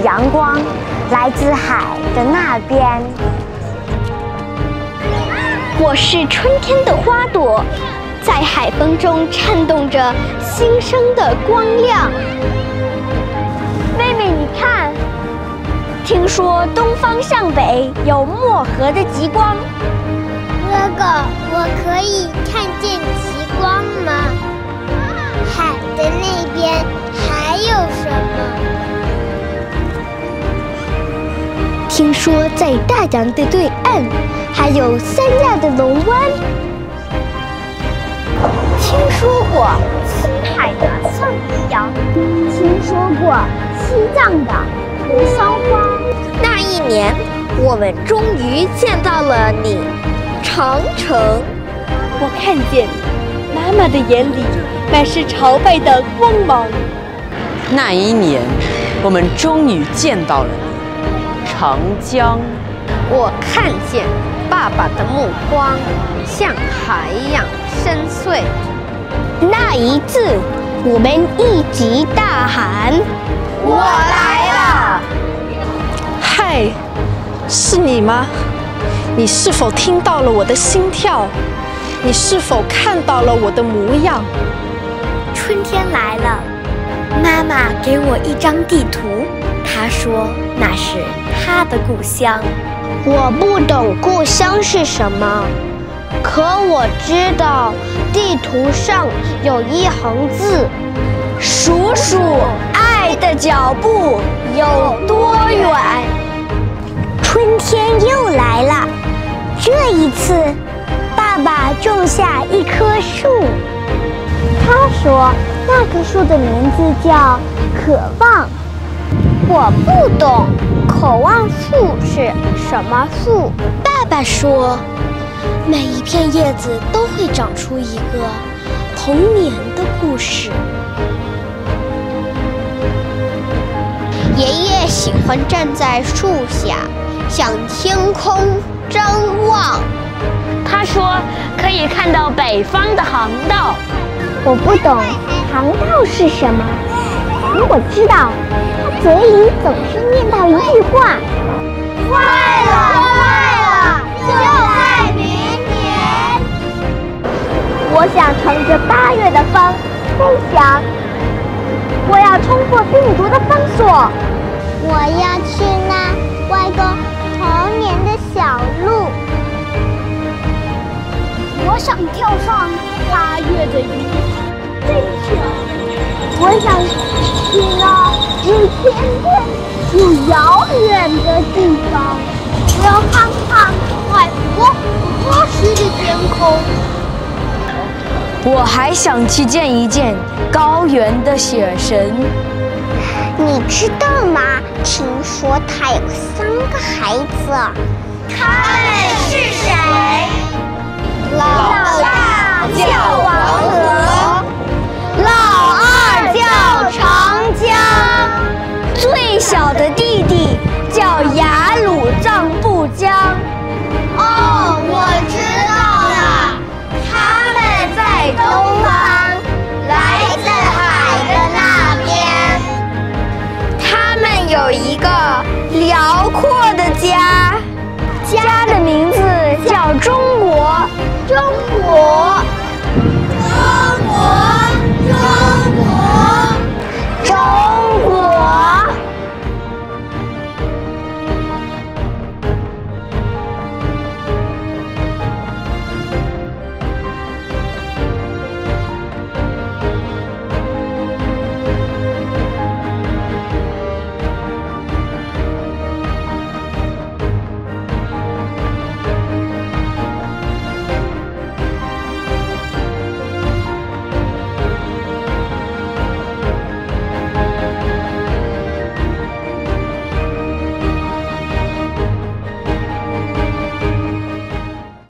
阳光来自海的那边。 我是春天的花朵，在海风中颤动着新生的光亮。 妹妹，你看，听说东方向北有漠河的极光。 哥哥，我可以看见极光吗？海的那边还有什么？ 听说在大洋的对岸还有三亚的龙湾。 听说过青海的桑皮洋，听说过西藏的扶桑花。 那一年，我们终于见到了你，长城。 我看见妈妈的眼里满是朝拜的光芒。 那一年，我们终于见到了你，长江。 我看见爸爸的目光像海洋深邃。那一次，我们一起大喊：“ 我来了！” 嗨，是你吗？你是否听到了我的心跳？你是否看到了我的模样？ 春天来了，妈妈给我一张地图，她说那是她的故乡。我不懂故乡是什么，可我知道地图上有一行字：数数爱的脚步有多远。 春天又来了，这一次，爸爸种下一棵树。他说，那棵树的名字叫渴望。我不懂渴望树是什么树。 爸爸说，每一片叶子都会长出一个童年的故事。爷爷喜欢站在树下，向天空张望。 他说可以看到北方的航道。我不懂航道是什么，可我知道他嘴里总是念叨一句话：快了，就在明年。我想乘着8月的风飞翔，我要冲破病毒的封锁， 我要去那外公童年的小路。 我想跳上8月的云飞翔，我想去那有天边有遥远的地方，我要看看海波波时的天空。 我还想去见一见高原的雪神。 你知道吗？听说他有3个孩子。 他们是谁？